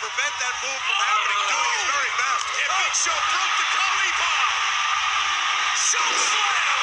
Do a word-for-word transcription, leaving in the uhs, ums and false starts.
prevent that move from happening, doing his very best. And Big Show broke the Khali bomb. Show slam.